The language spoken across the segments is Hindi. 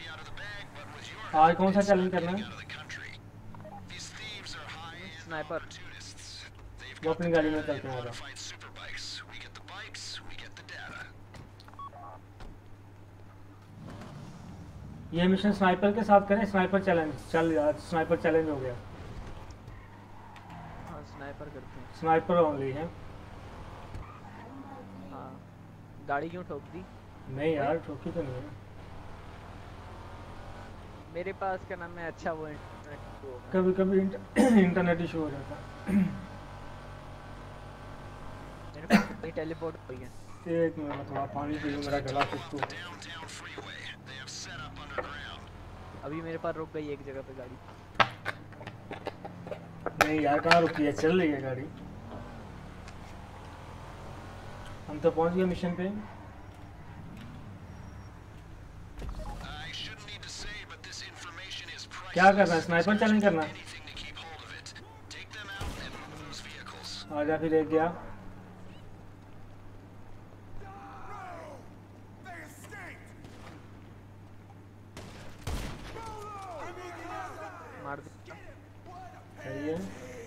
आज कौन सा चैलेंज करना है? स्नाइपर। वो अपनी गाड़ी में चलते हैं। आ जाओ। ये मिशन स्नाइपर के साथ करें। स्नाइपर चैलेंज चल यार, स्नाइपर चैलेंज हो गया। हाँ स्नाइपर करते हैं। स्नाइपर ओनली है। हाँ गाड़ी क्यों ठोक दी? नहीं यार ठोकी तो नहीं है। मेरे पास क्या नाम है, अच्छा वो इंटरनेट वो होगा। कभी कभी इंटरनेट इशू हो जाता है। मेरे पास तो टेलीपोर्ट हो गया। एक मिनट, थोड़ा पानी पी लूं, मेरा गला खुश्क। अभी मेरे पास रुक गई एक जगह पे गाड़ी। नहीं यार कहाँ रुकी है, चल रही है गाड़ी। हम तो पहुंच गए मिशन पे। क्या करना है? स्नाइपर चैलेंज करना है। आजा फिर एक गया। मार दो। सही है।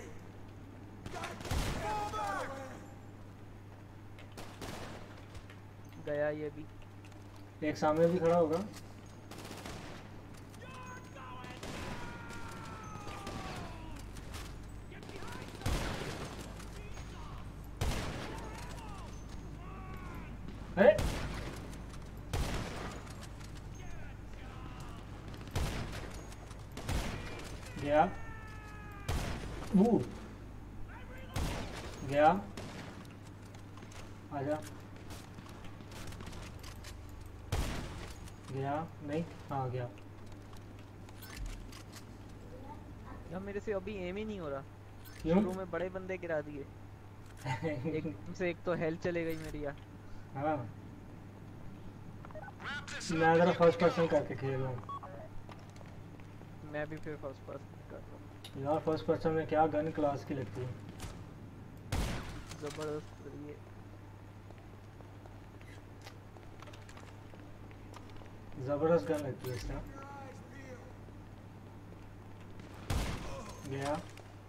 गया ये भी। एक सामने भी खड़ा होगा। अरे गया। वो गया। आजा। गया नहीं, हाँ गया। यार मेरे से अभी एम ही नहीं हो रहा। क्यों? शुरू में बड़े बंदे गिरा दिए। एकदम से एक तो हेल्थ चले गई मेरी यार। हाँ मैं जरा फर्स्ट पर्सन करके खेल रहा हूँ। मैं भी फिर फर्स्ट पर्सन कर रहा हूँ। यार फर्स्ट पर्सन में क्या गन क्लास की लगती है। जबरदस्त ये। जबरदस्त गन लगती है इसका। गया।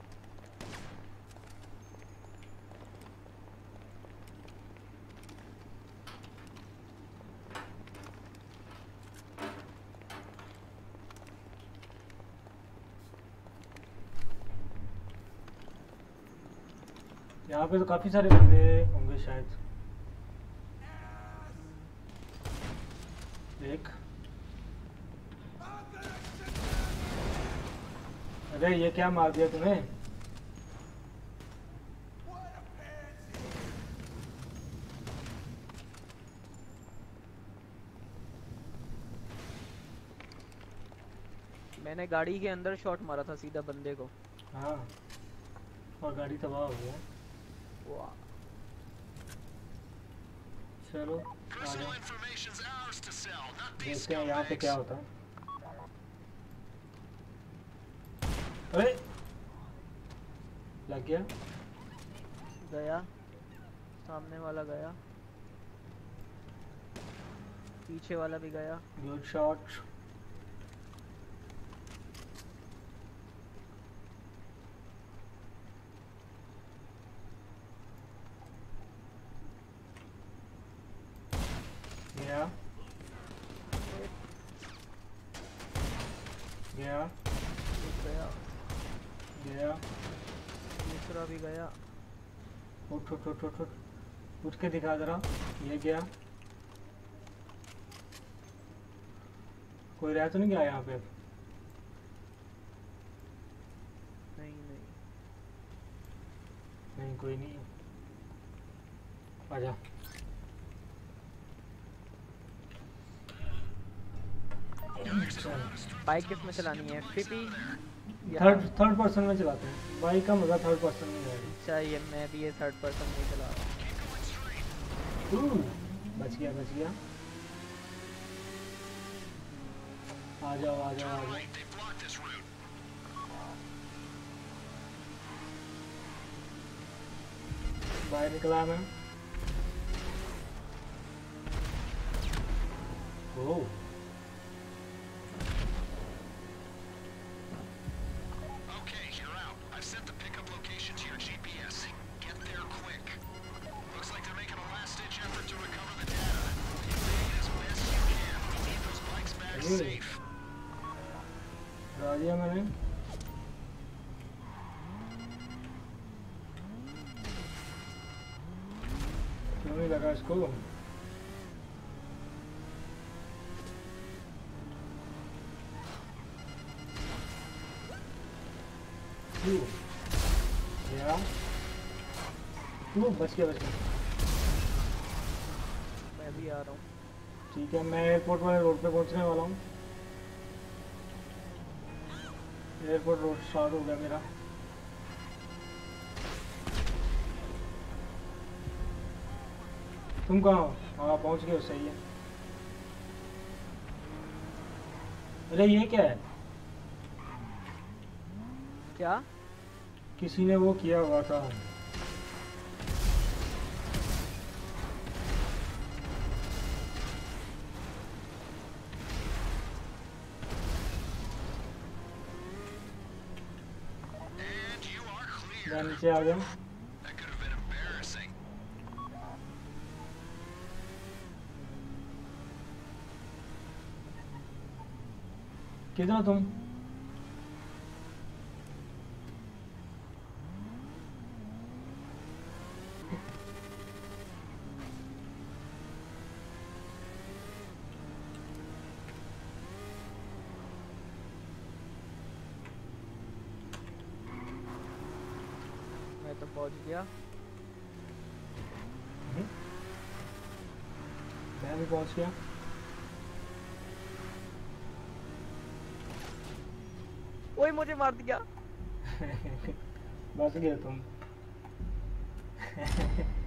यहाँ पे तो काफी सारे बंदे होंगे शायद। एक अरे ये क्या मार दिया तुम्हें? मैंने गाड़ी के अंदर शॉट मारा था सीधा बंदे को। हाँ और गाड़ी तबाह हो गया। वाह। चलो आगे देखते हैं यहाँ पे क्या होता है। अरे लग गया। गया सामने वाला गया, पीछे वाला भी गया। Good shot. गया गया गया गया। दूसरा भी गया। उठ उठ उठ उठ उठ उठ के दिखा जरा। ये गया। कोई रह तो नहीं गया यहाँ पे? नहीं नहीं नहीं कोई नहीं। आजा। बाइक किस में चलानी है, एफटीपी? थर्ड पर्सन में चलाते हैं। बाइक का मजा थर्ड पर्सन में है। अच्छा ये मैं भी ये थर्ड पर्सन में चला रहा हूँ। बच गया बच गया। आ जाओ आ जाओ आ जाओ। बाहर निकला मैं। ओह डरा दिया मैंने। क्यों नहीं लगा इसको? या वो बच गया बच गया। मैं भी आ रहा हूँ। ठीक है, मैं एयरपोर्ट वाले रोड पे पहुंचने वाला हूँ। एयरपोर्ट रोड स्टार्ट हो गया मेरा। तुम कहाँ हो? हाँ पहुंच गए हो, सही है। अरे ये क्या है? क्या? किसी ने वो किया हुआ था। मैं नीचे आ गया। किधर हो तुम? मैं तो पहुंच गया। मैं भी पहुंच गया। ओए मुझे मार दिया। बच गए तुम।